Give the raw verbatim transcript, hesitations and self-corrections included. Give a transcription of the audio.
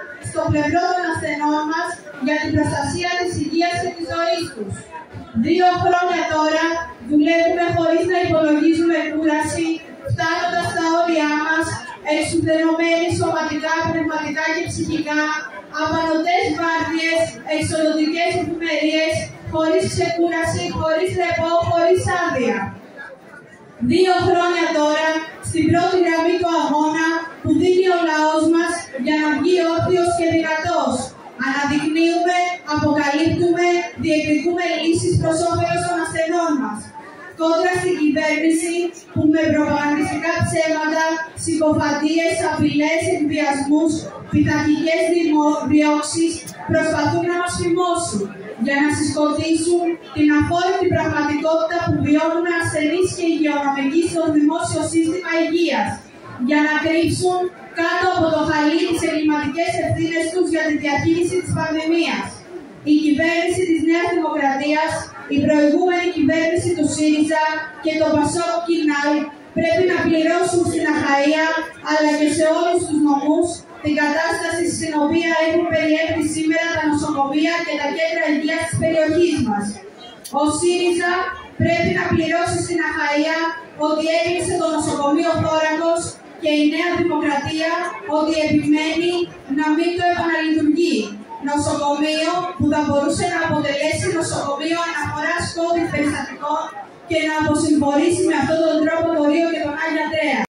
στο πλευρό των ασθενών μας για την προστασία της υγείας και της ζωής τους. Δύο χρόνια τώρα δουλεύουμε χωρίς να υπολογίζουμε κούραση, φτάνοντας στα όρια μας, εξουδενωμένοι σωματικά, πνευματικά και ψυχικά, απανωτές βάρδιες, εξοδοτικές εφημερίες, χωρίς ξεκούραση, χωρίς ρεπό, χωρίς άδεια. Δύο χρόνια τώρα, στην πρώτη γραμμή του αγώνα που δίνει ο λαός μας για να βγει όρθιος και δυνατός. Αναδεικνύουμε, αποκαλύπτουμε, διεκδικούμε λύσεις προς όφελος των ασθενών μας. Κόντρα στην κυβέρνηση που με προπαγανδιστικά ψέματα, συκοφαντίες, απειλές, εκβιασμούς, πειθαρχικές διώξεις προσπαθούν να μας φημώσουν για να συσκοτήσουν την αφόρητη πραγματικότητα που βιώνουν ασθενείς και υγειονομικοί στο δημόσιο σύστημα υγείας, για να κρύψουν κάτω από το χαλί τις εγκληματικές ευθύνες τους για τη διαχείριση της πανδημίας. Η κυβέρνηση της Νέας Δημοκρατίας, η προηγούμενη κυβέρνηση του ΣΥΡΙΖΑ και το ΠΑΣΟΚ Κινάλ πρέπει να πληρώσουν στην Αχαΐα αλλά και σε όλους τους νομούς την κατάσταση στην οποία έχουν περιέλθει σήμερα τα νοσοκομεία και τα κέντρα υγείας της περιοχής μας. Ο ΣΥΡΙΖΑ πρέπει να πληρώσει στην Αχαΐα ότι έκλεισε το νοσοκομείο Θώρακος και η Νέα Δημοκρατία ότι επιμένει να μην το επαναλειτουργεί. Νοσοκομείο που θα μπορούσε να αποτελέσει νοσοκομείο αναφοράς COVID περιστατικών και να αποσυμφορήσει με αυτόν τον τρόπο το Ρίο και τον Άγια Τρέα.